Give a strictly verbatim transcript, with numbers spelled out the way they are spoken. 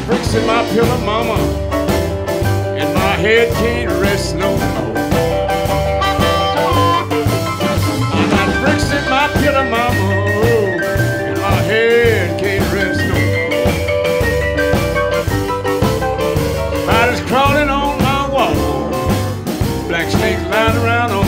bricks in my pillow, mama, and my head can't rest no more. I got bricks in my pillow, mama, and my head can't rest no more. Spiders crawling on my wall, black snakes lying around